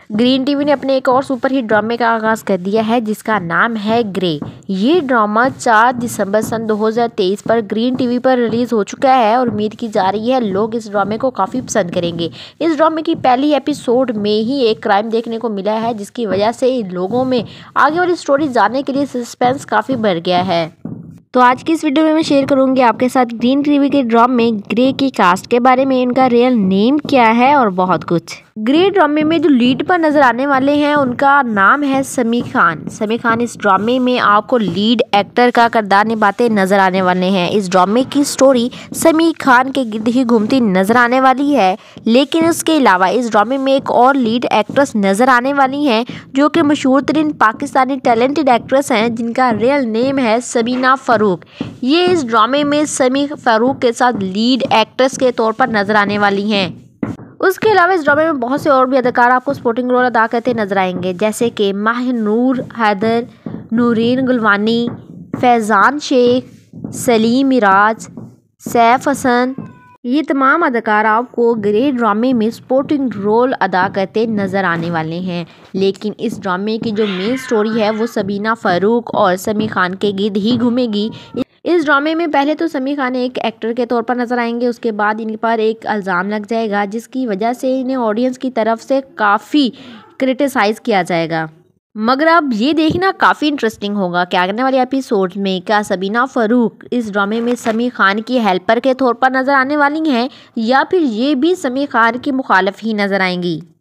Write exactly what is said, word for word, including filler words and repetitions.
Green TV ने अपने एक और सुपरहिट ड्रामे का आगाज़ कर दिया है जिसका नाम है ग्रे। ये ड्रामा चार दिसंबर सन दो हज़ार तेईस पर ग्रीन टीवी पर रिलीज़ हो चुका है और उम्मीद की जा रही है लोग इस ड्रामे को काफ़ी पसंद करेंगे। इस ड्रामे की पहली एपिसोड में ही एक क्राइम देखने को मिला है जिसकी वजह से लोगों में आगे वाली स्टोरी जानने के लिए सस्पेंस काफ़ी बढ़ गया है। तो आज की इस वीडियो में मैं शेयर करूंगी आपके साथ ग्रीन टीवी के ड्रामे ग्रे की कास्ट के बारे में, इनका रियल नेम क्या है और बहुत कुछ। ग्रे ड्रामे में जो लीड पर नजर आने वाले हैं उनका नाम है समी खान। समी खान इस ड्रामे में आपको लीड एक्टर का किरदार निभाते नजर आने वाले हैं। इस ड्रामे की स्टोरी समी खान के गिर्द ही घूमती नजर आने वाली है, लेकिन उसके अलावा इस ड्रामे में एक और लीड एक्ट्रेस नजर आने वाली हैं जो कि मशहूर तरीन पाकिस्तानी टैलेंटेड एक्ट्रेस हैं जिनका रियल नेम है सबीना फ़ारूक। ये इस ड्रामे में समी फ़ारूक के साथ लीड एक्ट्रेस के तौर पर नजर आने वाली हैं। उसके अलावा इस ड्रामे में बहुत से और भी अदाकार आपको सपोर्टिंग रोल अदा करते नजर आएंगे, जैसे कि माहिनूर हैदर, नूरीन गुलवानी, फैज़ान शेख, सलीम मिराज, सैफ हसन। ये तमाम अदाकार आपको ग्रे ड्रामे में सपोर्टिंग रोल अदा करते नज़र आने वाले हैं। लेकिन इस ड्रामे की जो मेन स्टोरी है वो सबीना फ़ारूक और समी खान के गिर्द ही घूमेगी। इस ड्रामे में पहले तो समी खान एक एक्टर के तौर पर नज़र आएंगे, उसके बाद इन पर एक इल्ज़ाम लग जाएगा जिसकी वजह से इन्हें ऑडियंस की तरफ से काफ़ी क्रिटिसाइज़ किया जाएगा। मगर अब ये देखना काफ़ी इंटरेस्टिंग होगा कि आने वाले एपिसोड में क्या सबीना फ़ारूक इस ड्रामे में समी खान की हेल्पर के तौर पर नज़र आने वाली हैं या फिर ये भी समी खान की मुखालिफ ही नज़र आएंगी।